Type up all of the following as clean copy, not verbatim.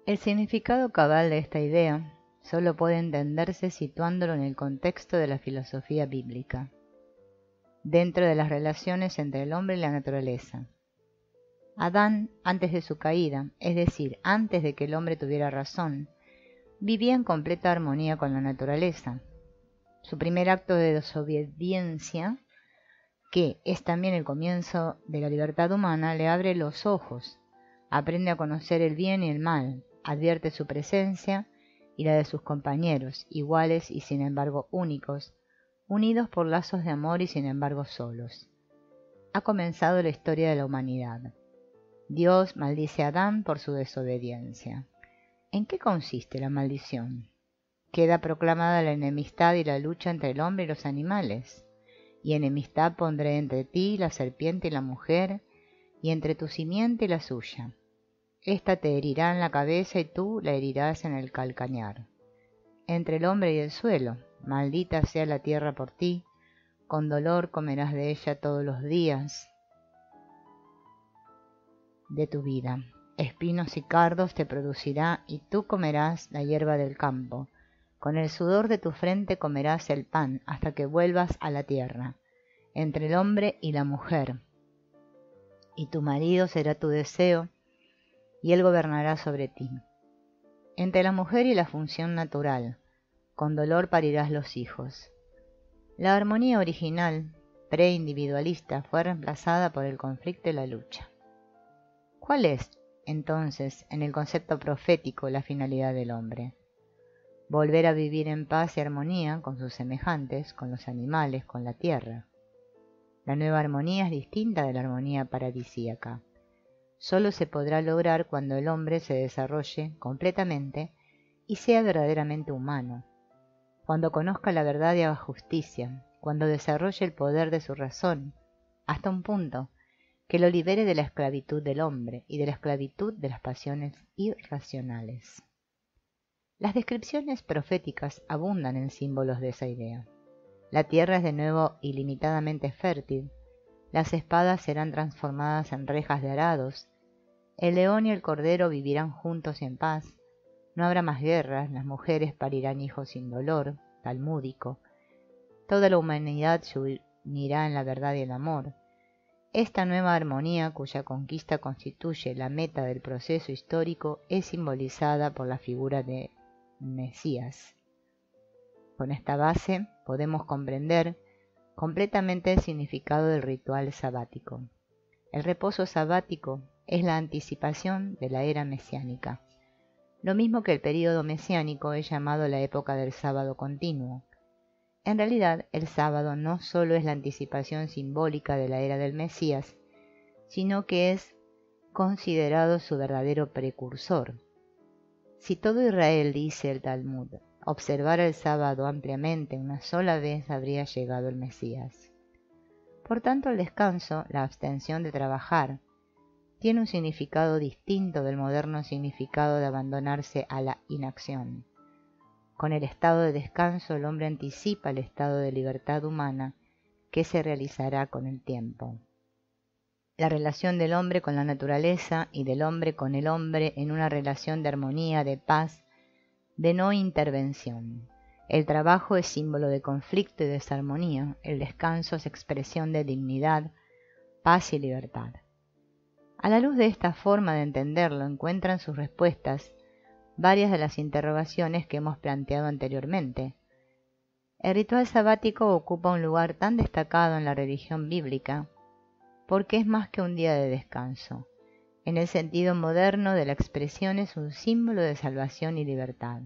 El significado cabal de esta idea solo puede entenderse situándolo en el contexto de la filosofía bíblica, dentro de las relaciones entre el hombre y la naturaleza. Adán, antes de su caída, es decir, antes de que el hombre tuviera razón, vivía en completa armonía con la naturaleza. Su primer acto de desobediencia, que es también el comienzo de la libertad humana, le abre los ojos, aprende a conocer el bien y el mal, advierte su presencia y la de sus compañeros, iguales y sin embargo únicos, unidos por lazos de amor y sin embargo solos. Ha comenzado la historia de la humanidad. Dios maldice a Adán por su desobediencia. ¿En qué consiste la maldición? Queda proclamada la enemistad y la lucha entre el hombre y los animales. Y enemistad pondré entre ti, la serpiente y la mujer, y entre tu simiente y la suya. Esta te herirá en la cabeza y tú la herirás en el calcañar. Entre el hombre y el suelo, maldita sea la tierra por ti, con dolor comerás de ella todos los días de tu vida. Espinos y cardos te producirá y tú comerás la hierba del campo. Con el sudor de tu frente comerás el pan hasta que vuelvas a la tierra, entre el hombre y la mujer. Y tu marido será tu deseo, y él gobernará sobre ti. Entre la mujer y la función natural, con dolor parirás los hijos. La armonía original, preindividualista, fue reemplazada por el conflicto y la lucha. ¿Cuál es, entonces, en el concepto profético, la finalidad del hombre? Volver a vivir en paz y armonía con sus semejantes, con los animales, con la tierra. La nueva armonía es distinta de la armonía paradisíaca. Solo se podrá lograr cuando el hombre se desarrolle completamente y sea verdaderamente humano, cuando conozca la verdad y haga justicia, cuando desarrolle el poder de su razón, hasta un punto que lo libere de la esclavitud del hombre y de la esclavitud de las pasiones irracionales. Las descripciones proféticas abundan en símbolos de esa idea. La tierra es de nuevo ilimitadamente fértil, las espadas serán transformadas en rejas de arados, el león y el cordero vivirán juntos en paz, no habrá más guerras, las mujeres parirán hijos sin dolor, talmúdico, toda la humanidad se unirá en la verdad y el amor. Esta nueva armonía, cuya conquista constituye la meta del proceso histórico, es simbolizada por la figura de Mesías. Con esta base podemos comprender completamente el significado del ritual sabático. El reposo sabático es la anticipación de la era mesiánica. Lo mismo que el período mesiánico es llamado la época del sábado continuo. En realidad, el sábado no solo es la anticipación simbólica de la era del Mesías, sino que es considerado su verdadero precursor. Si todo Israel, dice el Talmud, observara el sábado ampliamente una sola vez, habría llegado el Mesías. Por tanto, el descanso, la abstención de trabajar, tiene un significado distinto del moderno significado de abandonarse a la inacción. Con el estado de descanso, el hombre anticipa el estado de libertad humana que se realizará con el tiempo. La relación del hombre con la naturaleza y del hombre con el hombre en una relación de armonía, de paz, de no intervención. El trabajo es símbolo de conflicto y desarmonía, el descanso es expresión de dignidad, paz y libertad. A la luz de esta forma de entenderlo encuentran sus respuestas varias de las interrogaciones que hemos planteado anteriormente. El ritual sabático ocupa un lugar tan destacado en la religión bíblica porque es más que un día de descanso. En el sentido moderno de la expresión es un símbolo de salvación y libertad.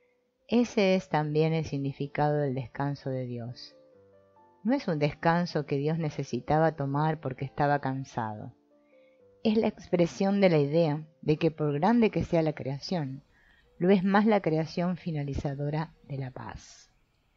Ese es también el significado del descanso de Dios. No es un descanso que Dios necesitaba tomar porque estaba cansado. Es la expresión de la idea de que por grande que sea la creación, lo es más la creación finalizadora de la paz.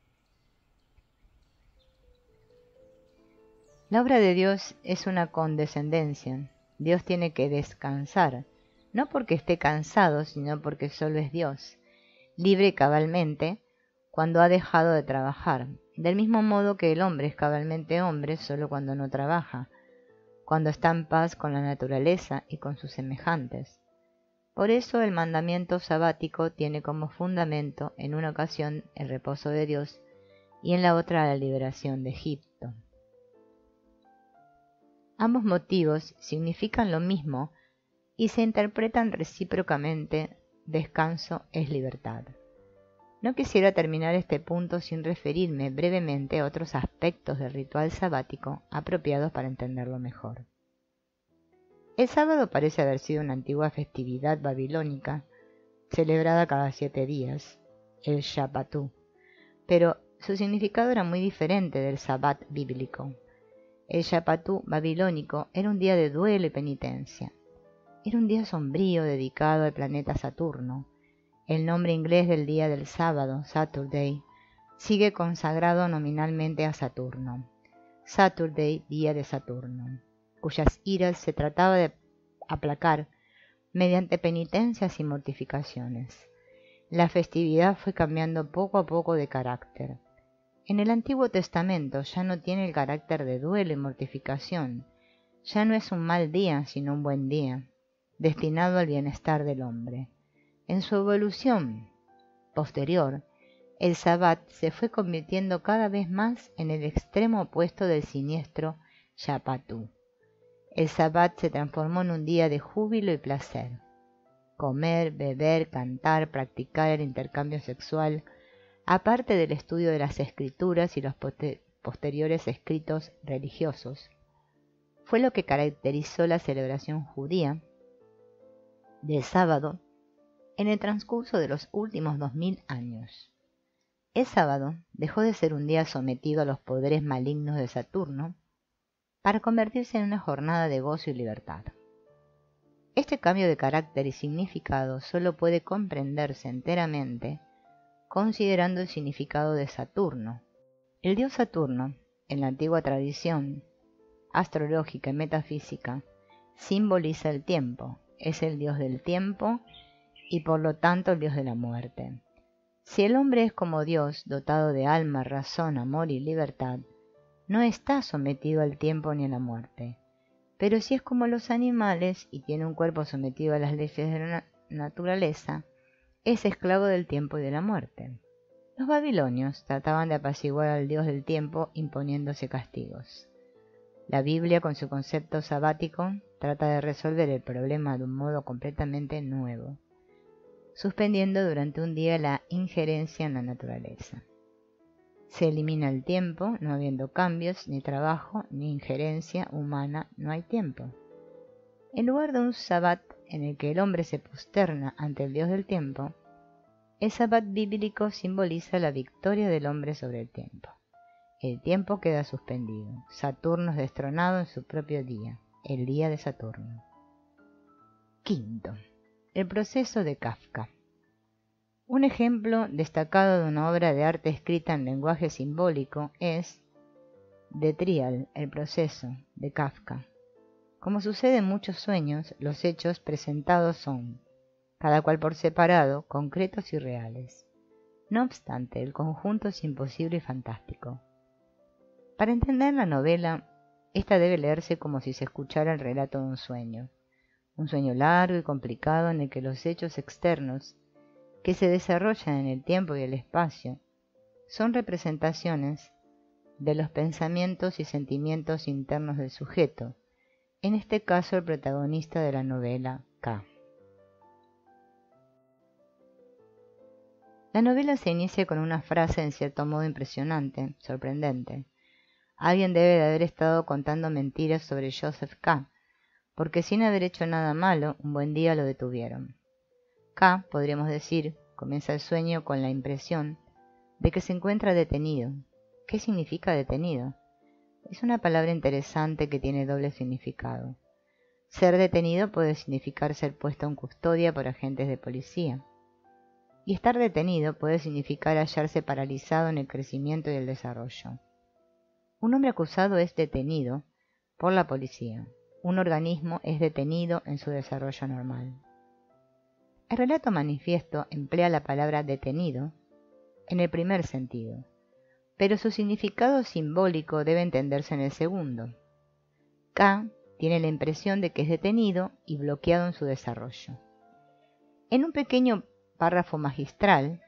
La obra de Dios es una condescendencia. Dios tiene que descansar, no porque esté cansado, sino porque solo es Dios, libre cabalmente cuando ha dejado de trabajar, del mismo modo que el hombre es cabalmente hombre solo cuando no trabaja, cuando está en paz con la naturaleza y con sus semejantes. Por eso el mandamiento sabático tiene como fundamento en una ocasión el reposo de Dios y en la otra la liberación de Egipto. Ambos motivos significan lo mismo y se interpretan recíprocamente. Descanso es libertad. No quisiera terminar este punto sin referirme brevemente a otros aspectos del ritual sabático apropiados para entenderlo mejor. El sábado parece haber sido una antigua festividad babilónica, celebrada cada 7 días, el Shabbatú, pero su significado era muy diferente del Sabbat bíblico. El Shabbatú babilónico era un día de duelo y penitencia. Era un día sombrío dedicado al planeta Saturno. El nombre inglés del día del sábado, Saturday, sigue consagrado nominalmente a Saturno. Saturday, día de Saturno, cuyas iras se trataba de aplacar mediante penitencias y mortificaciones. La festividad fue cambiando poco a poco de carácter. En el Antiguo Testamento ya no tiene el carácter de duelo y mortificación. Ya no es un mal día, sino un buen día, destinado al bienestar del hombre. En su evolución posterior, el Sabbat se fue convirtiendo cada vez más en el extremo opuesto del siniestro Shabbatú. El Sabbat se transformó en un día de júbilo y placer. Comer, beber, cantar, practicar el intercambio sexual, aparte del estudio de las escrituras y los posteriores escritos religiosos, fue lo que caracterizó la celebración judía del sábado en el transcurso de los últimos 2000 años. El sábado dejó de ser un día sometido a los poderes malignos de Saturno para convertirse en una jornada de gozo y libertad. Este cambio de carácter y significado solo puede comprenderse enteramente considerando el significado de Saturno. El dios Saturno, en la antigua tradición astrológica y metafísica, simboliza el tiempo, es el dios del tiempo y por lo tanto el dios de la muerte. Si el hombre es como Dios, dotado de alma, razón, amor y libertad, no está sometido al tiempo ni a la muerte. Pero si es como los animales y tiene un cuerpo sometido a las leyes de la naturaleza, es esclavo del tiempo y de la muerte. Los babilonios trataban de apaciguar al dios del tiempo imponiéndose castigos. La Biblia, con su concepto sabático, trata de resolver el problema de un modo completamente nuevo, suspendiendo durante un día la injerencia en la naturaleza. Se elimina el tiempo, no habiendo cambios, ni trabajo, ni injerencia humana, no hay tiempo. En lugar de un sabbat en el que el hombre se posterna ante el dios del tiempo, el sabbat bíblico simboliza la victoria del hombre sobre el tiempo. El tiempo queda suspendido. Saturno es destronado en su propio día, el día de Saturno. Quinto, el proceso de Kafka. Un ejemplo destacado de una obra de arte escrita en lenguaje simbólico es The Trial, el proceso, de Kafka. Como sucede en muchos sueños, los hechos presentados son, cada cual por separado, concretos y reales. No obstante, el conjunto es imposible y fantástico. Para entender la novela, esta debe leerse como si se escuchara el relato de un sueño largo y complicado en el que los hechos externos que se desarrollan en el tiempo y el espacio son representaciones de los pensamientos y sentimientos internos del sujeto, en este caso el protagonista de la novela, K. La novela se inicia con una frase en cierto modo impresionante, sorprendente. Alguien debe de haber estado contando mentiras sobre Joseph K., porque sin haber hecho nada malo, un buen día lo detuvieron. K, podríamos decir, comienza el sueño con la impresión de que se encuentra detenido. ¿Qué significa detenido? Es una palabra interesante que tiene doble significado. Ser detenido puede significar ser puesto en custodia por agentes de policía. Y estar detenido puede significar hallarse paralizado en el crecimiento y el desarrollo. Un hombre acusado es detenido por la policía. Un organismo es detenido en su desarrollo normal. El relato manifiesto emplea la palabra detenido en el primer sentido, pero su significado simbólico debe entenderse en el segundo. K tiene la impresión de que es detenido y bloqueado en su desarrollo. En un pequeño párrafo magistral,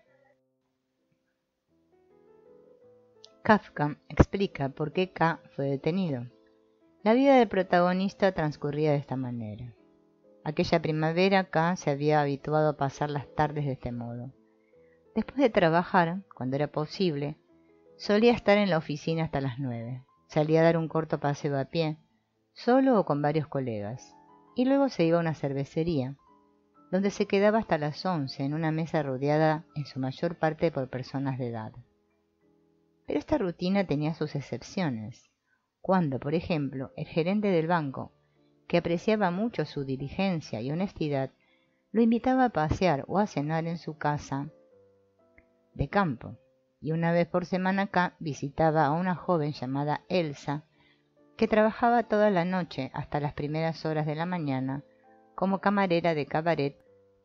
Kafka explica por qué K fue detenido. La vida del protagonista transcurría de esta manera. Aquella primavera K se había habituado a pasar las tardes de este modo. Después de trabajar, cuando era posible, solía estar en la oficina hasta las 9. Salía a dar un corto paseo a pie, solo o con varios colegas, y luego se iba a una cervecería, donde se quedaba hasta las 11 en una mesa rodeada en su mayor parte por personas de edad. Pero esta rutina tenía sus excepciones, cuando, por ejemplo, el gerente del banco, que apreciaba mucho su diligencia y honestidad, lo invitaba a pasear o a cenar en su casa de campo, y una vez por semana K visitaba a una joven llamada Elsa, que trabajaba toda la noche hasta las primeras horas de la mañana como camarera de cabaret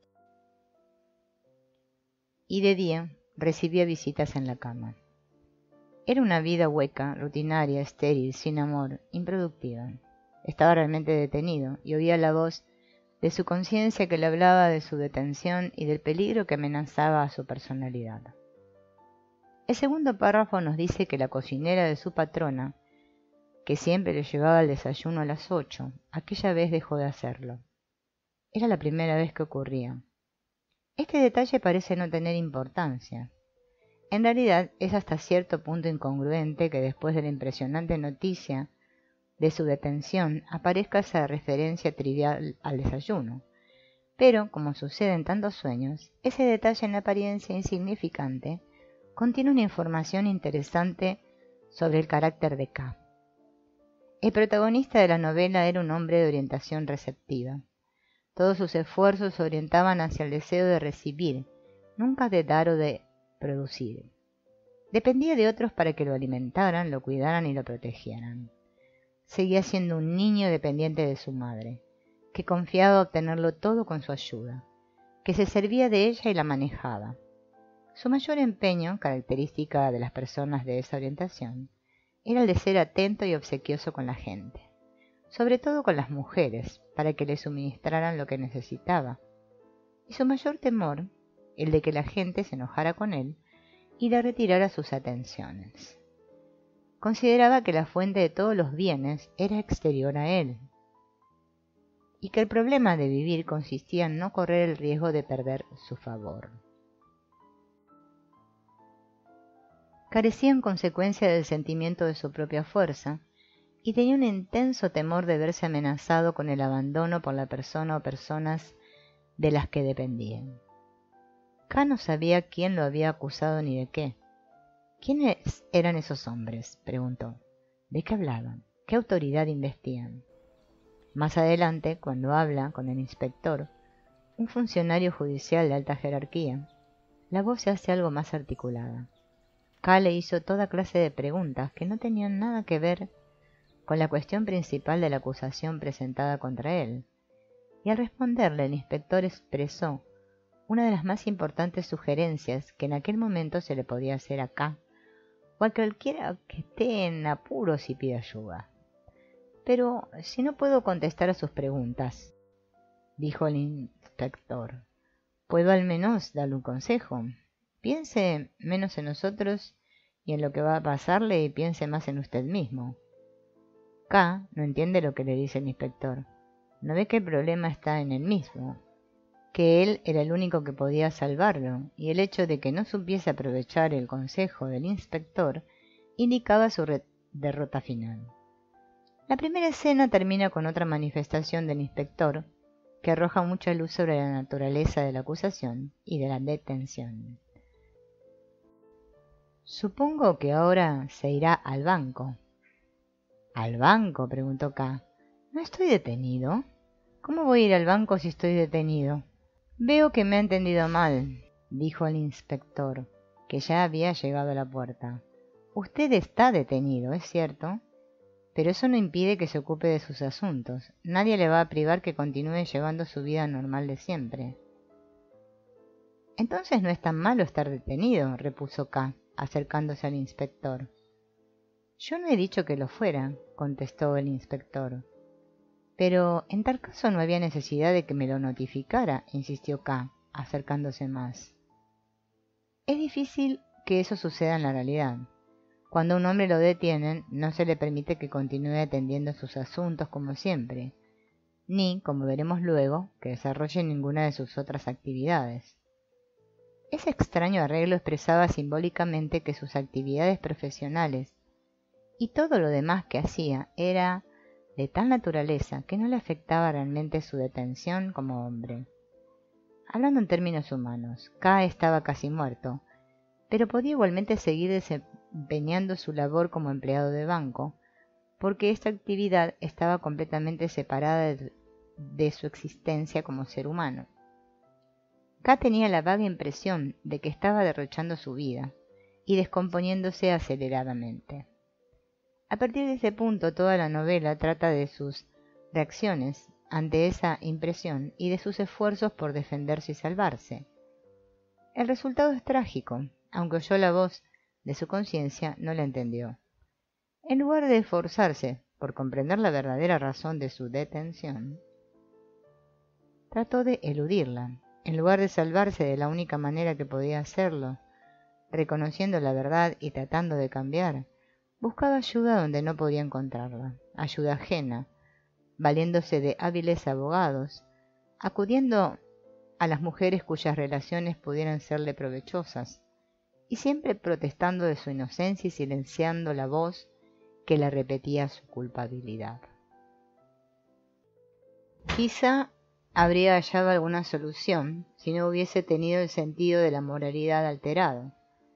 y de día recibía visitas en la cama. Era una vida hueca, rutinaria, estéril, sin amor, improductiva. Estaba realmente detenido y oía la voz de su conciencia que le hablaba de su detención y del peligro que amenazaba a su personalidad. El segundo párrafo nos dice que la cocinera de su patrona, que siempre le llevaba el desayuno a las 8, aquella vez dejó de hacerlo. Era la primera vez que ocurría. Este detalle parece no tener importancia. En realidad es hasta cierto punto incongruente que después de la impresionante noticia de su detención aparezca esa referencia trivial al desayuno. Pero, como sucede en tantos sueños, ese detalle en apariencia insignificante contiene una información interesante sobre el carácter de K. El protagonista de la novela era un hombre de orientación receptiva. Todos sus esfuerzos se orientaban hacia el deseo de recibir, nunca de dar o de producir. Dependía de otros para que lo alimentaran, lo cuidaran y lo protegieran. Seguía siendo un niño dependiente de su madre, que confiaba obtenerlo todo con su ayuda, que se servía de ella y la manejaba. Su mayor empeño, característica de las personas de esa orientación, era el de ser atento y obsequioso con la gente, sobre todo con las mujeres, para que le suministraran lo que necesitaba. Y su mayor temor, el de que la gente se enojara con él y le retirara sus atenciones. Consideraba que la fuente de todos los bienes era exterior a él, y que el problema de vivir consistía en no correr el riesgo de perder su favor. Carecía en consecuencia del sentimiento de su propia fuerza, y tenía un intenso temor de verse amenazado con el abandono por la persona o personas de las que dependían. K no sabía quién lo había acusado ni de qué. ¿Quiénes eran esos hombres?, preguntó. ¿De qué hablaban? ¿Qué autoridad investían? Más adelante, cuando habla con el inspector, un funcionario judicial de alta jerarquía, la voz se hace algo más articulada. K le hizo toda clase de preguntas que no tenían nada que ver con la cuestión principal de la acusación presentada contra él, y al responderle el inspector expresó una de las más importantes sugerencias que en aquel momento se le podía hacer a K, o a cualquiera que esté en apuros y pida ayuda. Pero si no puedo contestar a sus preguntas, dijo el inspector, puedo al menos darle un consejo. Piense menos en nosotros y en lo que va a pasarle y piense más en usted mismo. K no entiende lo que le dice el inspector. No ve que el problema está en él mismo, que él era el único que podía salvarlo, y el hecho de que no supiese aprovechar el consejo del inspector indicaba su derrota final. La primera escena termina con otra manifestación del inspector que arroja mucha luz sobre la naturaleza de la acusación y de la detención. Supongo que ahora se irá al banco. ¿Al banco?, preguntó K. ¿No estoy detenido? ¿Cómo voy a ir al banco si estoy detenido? Veo que me ha entendido mal, dijo el inspector, que ya había llegado a la puerta. Usted está detenido, es cierto, pero eso no impide que se ocupe de sus asuntos. Nadie le va a privar que continúe llevando su vida normal de siempre. Entonces no es tan malo estar detenido, repuso K, acercándose al inspector. Yo no he dicho que lo fuera, contestó el inspector. Pero en tal caso no había necesidad de que me lo notificara, insistió K. acercándose más. Es difícil que eso suceda en la realidad. Cuando a un hombre lo detienen, no se le permite que continúe atendiendo sus asuntos como siempre, ni, como veremos luego, que desarrolle ninguna de sus otras actividades. Ese extraño arreglo expresaba simbólicamente que sus actividades profesionales y todo lo demás que hacía era de tal naturaleza que no le afectaba realmente su detención como hombre. Hablando en términos humanos, K estaba casi muerto, pero podía igualmente seguir desempeñando su labor como empleado de banco, porque esta actividad estaba completamente separada de su existencia como ser humano. K tenía la vaga impresión de que estaba derrochando su vida y descomponiéndose aceleradamente. A partir de ese punto, toda la novela trata de sus reacciones ante esa impresión y de sus esfuerzos por defenderse y salvarse. El resultado es trágico, aunque oyó la voz de su conciencia, no la entendió. En lugar de esforzarse por comprender la verdadera razón de su detención, trató de eludirla. En lugar de salvarse de la única manera que podía hacerlo, reconociendo la verdad y tratando de cambiar, buscaba ayuda donde no podía encontrarla, ayuda ajena, valiéndose de hábiles abogados, acudiendo a las mujeres cuyas relaciones pudieran serle provechosas, y siempre protestando de su inocencia y silenciando la voz que le repetía su culpabilidad. Quizá habría hallado alguna solución si no hubiese tenido el sentido de la moralidad alterado.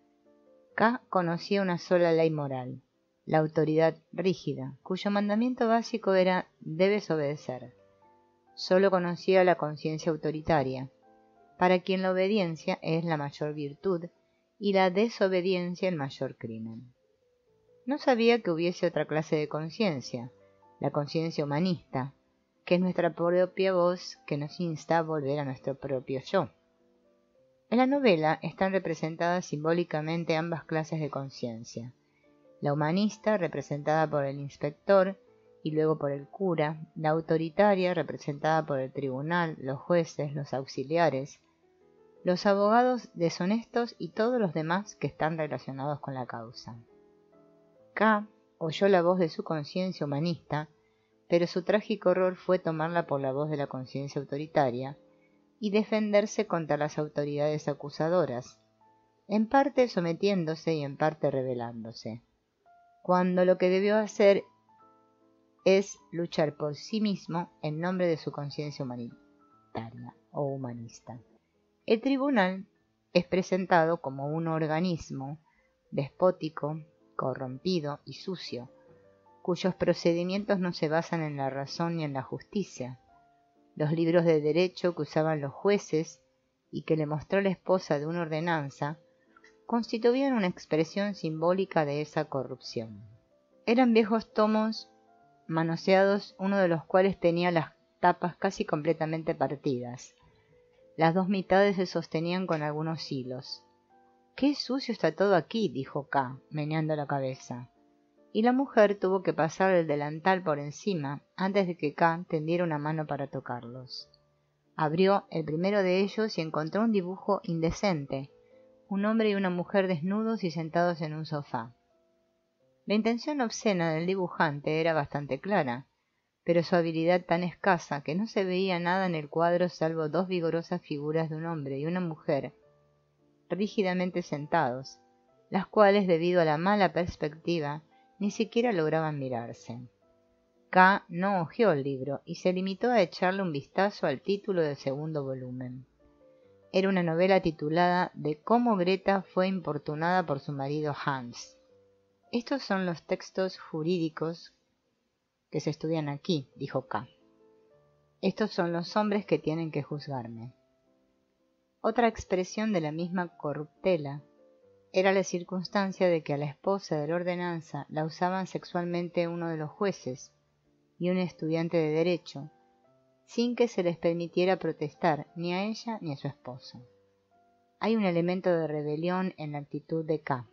K conocía una sola ley moral, la autoridad rígida, cuyo mandamiento básico era «debes obedecer». Solo conocía la conciencia autoritaria, para quien la obediencia es la mayor virtud y la desobediencia el mayor crimen. No sabía que hubiese otra clase de conciencia, la conciencia humanista, que es nuestra propia voz que nos insta a volver a nuestro propio yo. En la novela están representadas simbólicamente ambas clases de conciencia, la humanista representada por el inspector y luego por el cura, la autoritaria representada por el tribunal, los jueces, los auxiliares, los abogados deshonestos y todos los demás que están relacionados con la causa. K oyó la voz de su conciencia humanista, pero su trágico horror fue tomarla por la voz de la conciencia autoritaria y defenderse contra las autoridades acusadoras, en parte sometiéndose y en parte rebelándose, cuando lo que debió hacer es luchar por sí mismo en nombre de su conciencia humanitaria o humanista. El tribunal es presentado como un organismo despótico, corrompido y sucio, cuyos procedimientos no se basan en la razón ni en la justicia. Los libros de derecho que usaban los jueces y que le mostró la esposa de una ordenanza constituían una expresión simbólica de esa corrupción. Eran viejos tomos manoseados, uno de los cuales tenía las tapas casi completamente partidas. Las dos mitades se sostenían con algunos hilos. «¡Qué sucio está todo aquí!», dijo K, meneando la cabeza. Y la mujer tuvo que pasar el delantal por encima antes de que K tendiera una mano para tocarlos. Abrió el primero de ellos y encontró un dibujo indecente, un hombre y una mujer desnudos y sentados en un sofá. La intención obscena del dibujante era bastante clara, pero su habilidad tan escasa que no se veía nada en el cuadro salvo dos vigorosas figuras de un hombre y una mujer rígidamente sentados, las cuales, debido a la mala perspectiva, ni siquiera lograban mirarse. K no hojeó el libro y se limitó a echarle un vistazo al título del segundo volumen. Era una novela titulada «De cómo Greta fue importunada por su marido Hans». «Estos son los textos jurídicos que se estudian aquí», dijo K. «Estos son los hombres que tienen que juzgarme». Otra expresión de la misma corruptela era la circunstancia de que a la esposa de la ordenanza la usaban sexualmente uno de los jueces y un estudiante de derecho, sin que se les permitiera protestar ni a ella ni a su esposo. Hay un elemento de rebelión en la actitud de K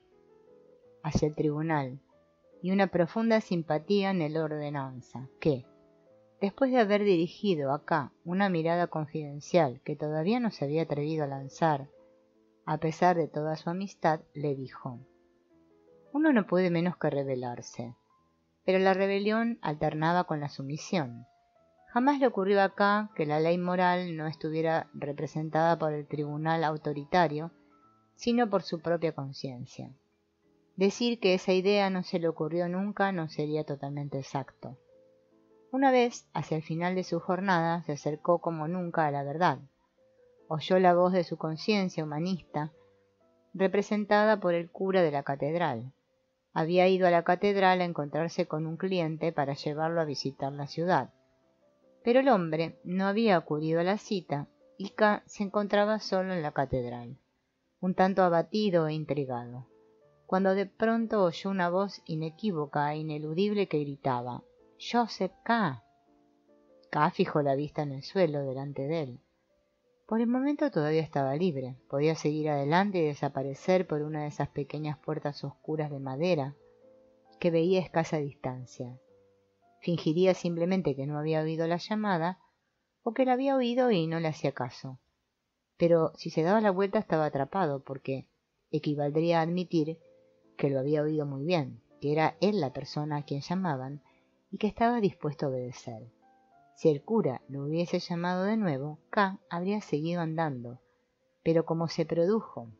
hacia el tribunal y una profunda simpatía en la ordenanza que, después de haber dirigido a K una mirada confidencial que todavía no se había atrevido a lanzar, a pesar de toda su amistad, le dijo: «Uno no puede menos que rebelarse». Pero la rebelión alternaba con la sumisión. Jamás le ocurrió a K que la ley moral no estuviera representada por el tribunal autoritario, sino por su propia conciencia. Decir que esa idea no se le ocurrió nunca no sería totalmente exacto. Una vez, hacia el final de su jornada, se acercó como nunca a la verdad. Oyó la voz de su conciencia humanista, representada por el cura de la catedral. Había ido a la catedral a encontrarse con un cliente para llevarlo a visitar la ciudad. Pero el hombre no había acudido a la cita y K se encontraba solo en la catedral, un tanto abatido e intrigado, cuando de pronto oyó una voz inequívoca e ineludible que gritaba: «¡Joseph K!». K fijó la vista en el suelo delante de él. Por el momento todavía estaba libre, podía seguir adelante y desaparecer por una de esas pequeñas puertas oscuras de madera que veía a escasa distancia. Fingiría simplemente que no había oído la llamada, o que la había oído y no le hacía caso. Pero si se daba la vuelta estaba atrapado, porque equivaldría a admitir que lo había oído muy bien, que era él la persona a quien llamaban y que estaba dispuesto a obedecer. Si el cura lo hubiese llamado de nuevo, K habría seguido andando, pero como se produjo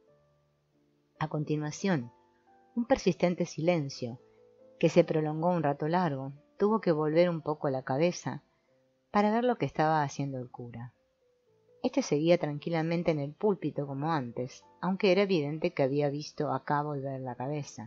a continuación un persistente silencio, que se prolongó un rato largo, tuvo que volver un poco la cabeza para ver lo que estaba haciendo el cura. Este seguía tranquilamente en el púlpito como antes, aunque era evidente que había visto a K volver la cabeza.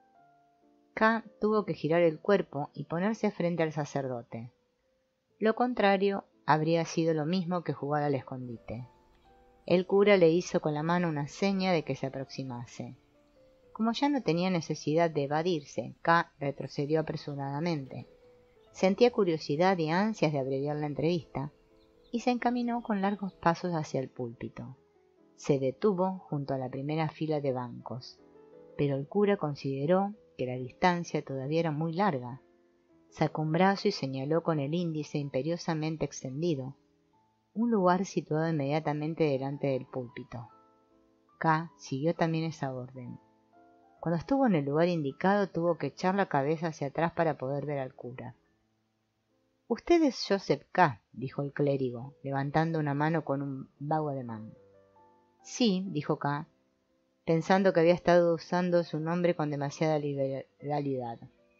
K tuvo que girar el cuerpo y ponerse frente al sacerdote. Lo contrario habría sido lo mismo que jugar al escondite. El cura le hizo con la mano una seña de que se aproximase. Como ya no tenía necesidad de evadirse, K retrocedió apresuradamente. Sentía curiosidad y ansias de abreviar la entrevista, y se encaminó con largos pasos hacia el púlpito. Se detuvo junto a la primera fila de bancos, pero el cura consideró que la distancia todavía era muy larga. Sacó un brazo y señaló con el índice imperiosamente extendido un lugar situado inmediatamente delante del púlpito. K siguió también esa orden. Cuando estuvo en el lugar indicado tuvo que echar la cabeza hacia atrás para poder ver al cura. «Usted es Joseph K», dijo el clérigo, levantando una mano con un vago ademán. «Sí», dijo K, pensando que había estado usando su nombre con demasiada liberalidad.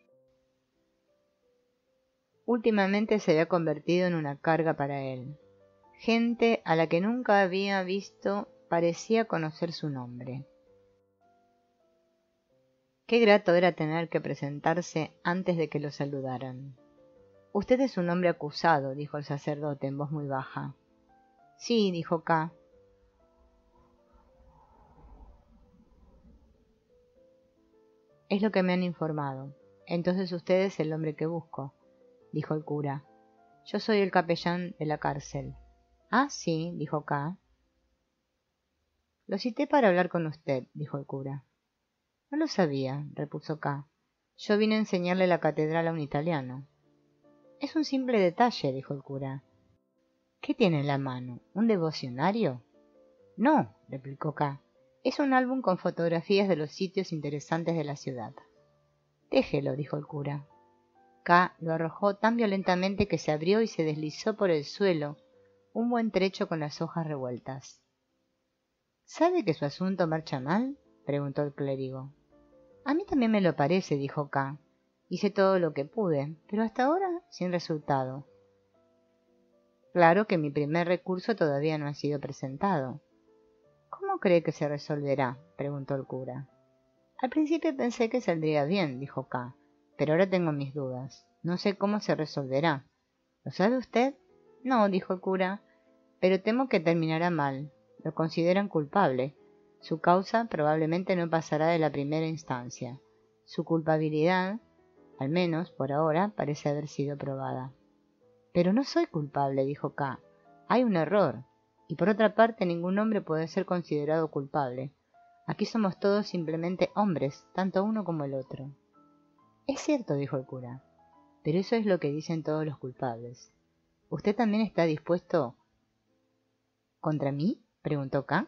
Últimamente se había convertido en una carga para él. Gente a la que nunca había visto parecía conocer su nombre. Qué grato era tener que presentarse antes de que lo saludaran. «Usted es un hombre acusado», dijo el sacerdote en voz muy baja. «Sí», dijo K. «Es lo que me han informado. Entonces usted es el hombre que busco», dijo el cura. «Yo soy el capellán de la cárcel». «Ah, sí», dijo K. «Lo cité para hablar con usted», dijo el cura. «No lo sabía», repuso K. «Yo vine a enseñarle la catedral a un italiano». «Es un simple detalle», dijo el cura. «¿Qué tiene en la mano? ¿Un devocionario?» «No», replicó K. «Es un álbum con fotografías de los sitios interesantes de la ciudad». «Déjelo», dijo el cura. K lo arrojó tan violentamente que se abrió y se deslizó por el suelo un buen trecho con las hojas revueltas. «¿Sabe que su asunto marcha mal?», preguntó el clérigo. «A mí también me lo parece», dijo K. «Hice todo lo que pude, pero hasta ahora sin resultado». «Claro que mi primer recurso todavía no ha sido presentado». «¿Cómo cree que se resolverá?», preguntó el cura. «Al principio pensé que saldría bien», dijo K. «Pero ahora tengo mis dudas. No sé cómo se resolverá». «¿Lo sabe usted?». «No», dijo el cura, «pero temo que terminará mal. Lo consideran culpable. Su causa probablemente no pasará de la primera instancia. Su culpabilidad, al menos por ahora, parece haber sido probada». «Pero no soy culpable», dijo K. «Hay un error. Y por otra parte, ningún hombre puede ser considerado culpable. Aquí somos todos simplemente hombres, tanto uno como el otro». «Es cierto», dijo el cura. pero eso es lo que dicen todos los culpables. ¿Usted también está dispuesto contra mí?, preguntó K.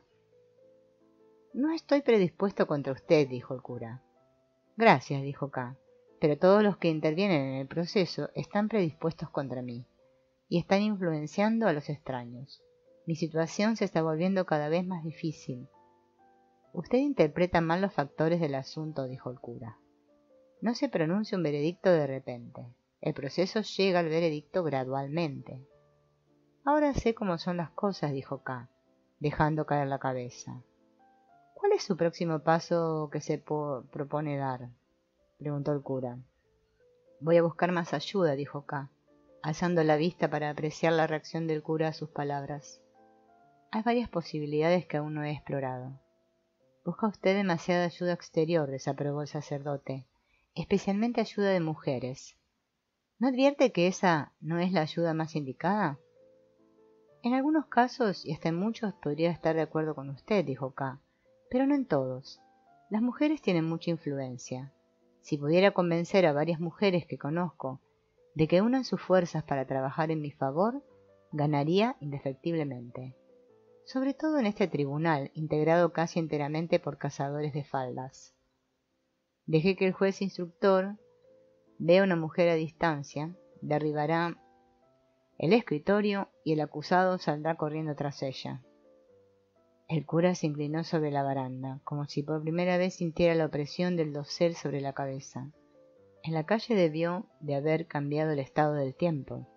No estoy predispuesto contra usted, dijo el cura. Gracias, dijo K, pero todos los que intervienen en el proceso están predispuestos contra mí, y están influenciando a los extraños. Mi situación se está volviendo cada vez más difícil. Usted interpreta mal los factores del asunto, dijo el cura. No se pronuncia un veredicto de repente. El proceso llega al veredicto gradualmente. Ahora sé cómo son las cosas, dijo K, dejando caer la cabeza. ¿Cuál es su próximo paso que se propone dar?, preguntó el cura. Voy a buscar más ayuda, dijo K, alzando la vista para apreciar la reacción del cura a sus palabras. Hay varias posibilidades que aún no he explorado. Busca usted demasiada ayuda exterior, desaprobó el sacerdote, especialmente ayuda de mujeres. ¿No advierte que esa no es la ayuda más indicada? En algunos casos, y hasta en muchos, podría estar de acuerdo con usted, dijo K, pero no en todos. Las mujeres tienen mucha influencia. Si pudiera convencer a varias mujeres que conozco de que unan sus fuerzas para trabajar en mi favor, ganaría indefectiblemente. Sobre todo en este tribunal, integrado casi enteramente por cazadores de faldas. Deje que el juez instructor vea a una mujer a distancia, derribará el escritorio y el acusado saldrá corriendo tras ella. El cura se inclinó sobre la baranda, como si por primera vez sintiera la opresión del dosel sobre la cabeza. En la calle debió de haber cambiado el estado del tiempo.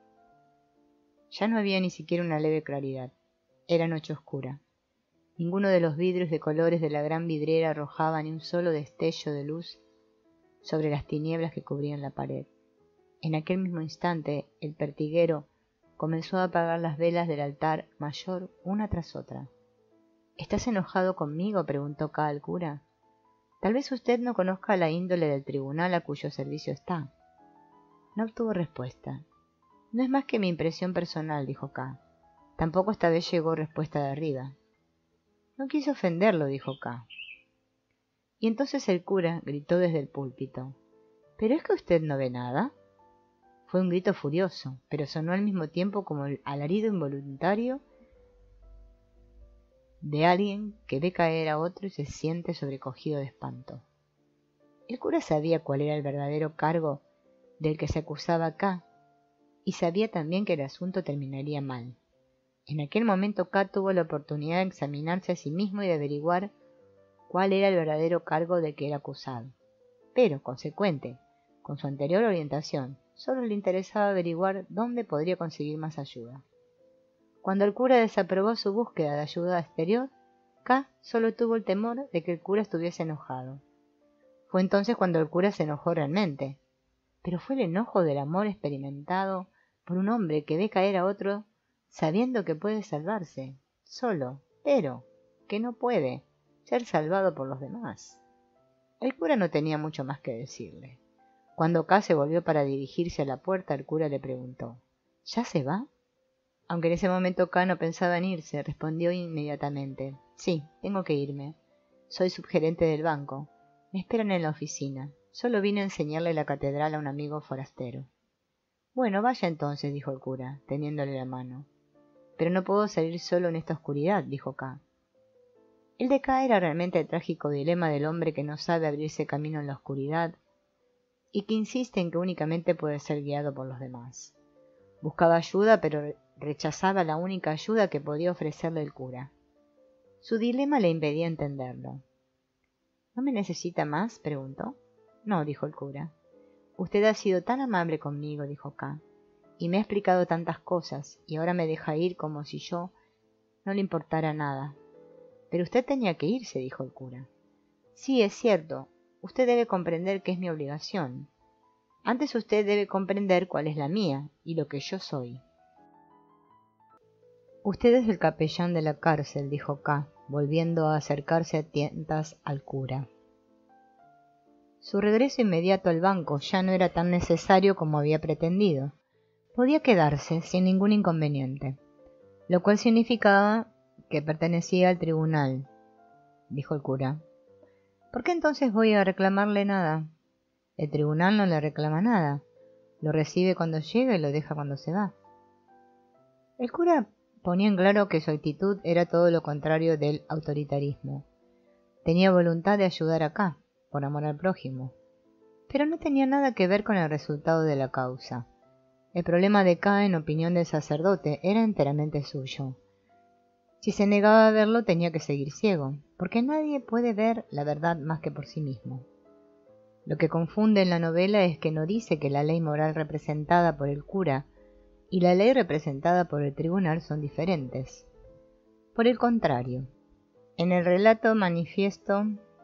Ya no había ni siquiera una leve claridad. Era noche oscura. Ninguno de los vidrios de colores de la gran vidriera arrojaba ni un solo destello de luz sobre las tinieblas que cubrían la pared. En aquel mismo instante, el pertiguero comenzó a apagar las velas del altar mayor una tras otra. ¿Estás enojado conmigo?, preguntó K al cura. Tal vez usted no conozca la índole del tribunal a cuyo servicio está. No obtuvo respuesta. No es más que mi impresión personal, dijo K. Tampoco esta vez llegó respuesta de arriba. No quise ofenderlo, dijo K. Y entonces el cura gritó desde el púlpito. ¿Pero es que usted no ve nada? Fue un grito furioso, pero sonó al mismo tiempo como el alarido involuntario de alguien que ve caer a otro y se siente sobrecogido de espanto. El cura sabía cuál era el verdadero cargo del que se acusaba K, y sabía también que el asunto terminaría mal. En aquel momento K tuvo la oportunidad de examinarse a sí mismo y de averiguar cuál era el verdadero cargo de que era acusado. Pero, consecuente con su anterior orientación, solo le interesaba averiguar dónde podría conseguir más ayuda. Cuando el cura desaprobó su búsqueda de ayuda exterior, K solo tuvo el temor de que el cura estuviese enojado. Fue entonces cuando el cura se enojó realmente, pero fue el enojo del amor experimentado por un hombre que ve caer a otro sabiendo que puede salvarse, solo, pero que no puede ser salvado por los demás. El cura no tenía mucho más que decirle. Cuando K se volvió para dirigirse a la puerta, el cura le preguntó: ¿Ya se va? Aunque en ese momento K no pensaba en irse, respondió inmediatamente: Sí, tengo que irme. Soy subgerente del banco. Me esperan en la oficina. Solo vine a enseñarle la catedral a un amigo forastero. Bueno, vaya entonces, dijo el cura, teniéndole la mano. Pero no puedo salir solo en esta oscuridad, dijo K. El de K era realmente el trágico dilema del hombre que no sabe abrirse camino en la oscuridad y que insiste en que únicamente puede ser guiado por los demás. Buscaba ayuda, pero rechazaba la única ayuda que podía ofrecerle el cura. Su dilema le impedía entenderlo. ¿No me necesita más?, preguntó. No, dijo el cura. Usted ha sido tan amable conmigo, dijo K, y me ha explicado tantas cosas, y ahora me deja ir como si yo no le importara nada. Pero usted tenía que irse, dijo el cura. Sí, es cierto. Usted debe comprender que es mi obligación. Antes usted debe comprender cuál es la mía y lo que yo soy. Usted es el capellán de la cárcel, dijo K, volviendo a acercarse a tientas al cura. Su regreso inmediato al banco ya no era tan necesario como había pretendido. Podía quedarse sin ningún inconveniente, lo cual significaba que pertenecía al tribunal, dijo el cura. ¿Por qué entonces voy a reclamarle nada? El tribunal no le reclama nada. Lo recibe cuando llega y lo deja cuando se va. El cura ponía en claro que su actitud era todo lo contrario del autoritarismo. Tenía voluntad de ayudar a K, por amor al prójimo, pero no tenía nada que ver con el resultado de la causa. El problema de K, en opinión del sacerdote, era enteramente suyo. Si se negaba a verlo, tenía que seguir ciego, porque nadie puede ver la verdad más que por sí mismo. Lo que confunde en la novela es que no dice que la ley moral representada por el cura y la ley representada por el tribunal son diferentes. Por el contrario, en el relato manifiesto,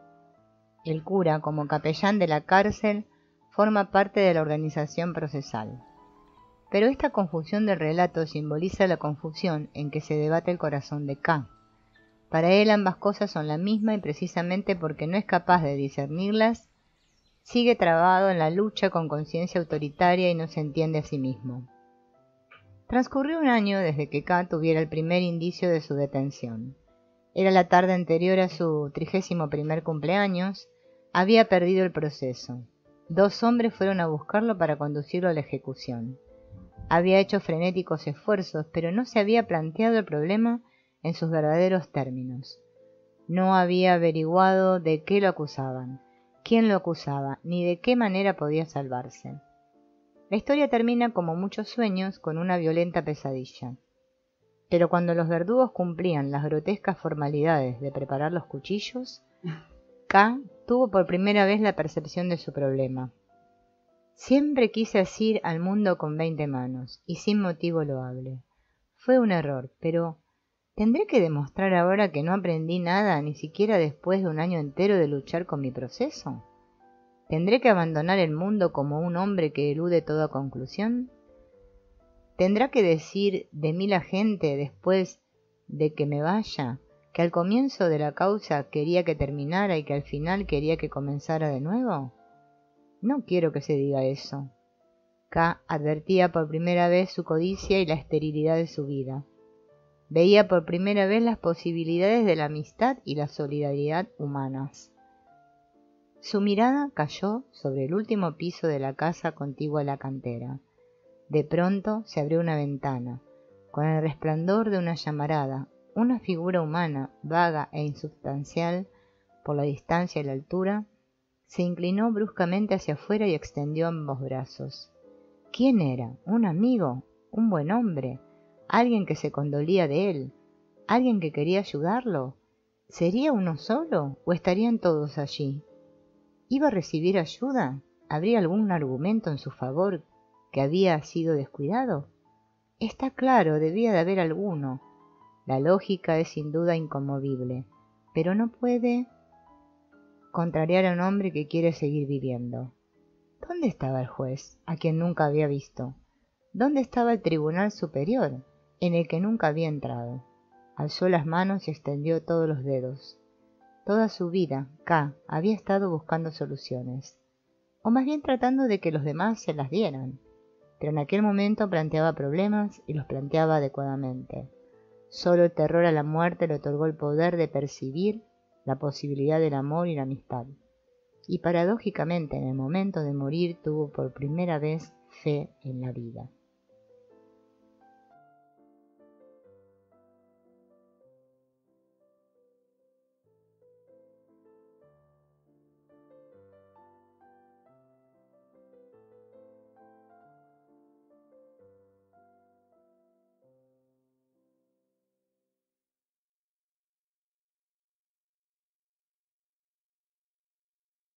el cura, como capellán de la cárcel, forma parte de la organización procesal. Pero esta confusión del relato simboliza la confusión en que se debate el corazón de K. Para él ambas cosas son la misma y precisamente porque no es capaz de discernirlas, sigue trabado en la lucha con conciencia autoritaria y no se entiende a sí mismo. Transcurrió un año desde que K tuviera el primer indicio de su detención. Era la tarde anterior a su 31º cumpleaños. Había perdido el proceso. 2 hombres fueron a buscarlo para conducirlo a la ejecución. Había hecho frenéticos esfuerzos, pero no se había planteado el problema en sus verdaderos términos. No había averiguado de qué lo acusaban, quién lo acusaba, ni de qué manera podía salvarse. La historia termina, como muchos sueños, con una violenta pesadilla. Pero cuando los verdugos cumplían las grotescas formalidades de preparar los cuchillos, K tuvo por primera vez la percepción de su problema. Siempre quise asir al mundo con 20 manos, y sin motivo loable. Fue un error, pero ¿tendré que demostrar ahora que no aprendí nada, ni siquiera después de un año entero de luchar con mi proceso? ¿Tendré que abandonar el mundo como un hombre que elude toda conclusión? ¿Tendrá que decir de mí la gente, después de que me vaya, que al comienzo de la causa quería que terminara y que al final quería que comenzara de nuevo? No quiero que se diga eso. K advertía por primera vez su codicia y la esterilidad de su vida. Veía por primera vez las posibilidades de la amistad y la solidaridad humanas. Su mirada cayó sobre el último piso de la casa contigua a la cantera. De pronto se abrió una ventana. Con el resplandor de una llamarada, una figura humana, vaga e insubstancial por la distancia y la altura, se inclinó bruscamente hacia afuera y extendió ambos brazos. ¿Quién era? ¿Un amigo? ¿Un buen hombre? ¿Alguien que se condolía de él? ¿Alguien que quería ayudarlo? ¿Sería uno solo o estarían todos allí? ¿Iba a recibir ayuda? ¿Habría algún argumento en su favor que había sido descuidado? Está claro, debía de haber alguno. La lógica es sin duda inconmovible, pero no puede contrariar a un hombre que quiere seguir viviendo. ¿Dónde estaba el juez, a quien nunca había visto? ¿Dónde estaba el tribunal superior, en el que nunca había entrado? Alzó las manos y extendió todos los dedos. Toda su vida, K había estado buscando soluciones, o más bien tratando de que los demás se las dieran, pero en aquel momento planteaba problemas y los planteaba adecuadamente. Solo el terror a la muerte le otorgó el poder de percibir la posibilidad del amor y la amistad. Y paradójicamente en el momento de morir tuvo por primera vez fe en la vida.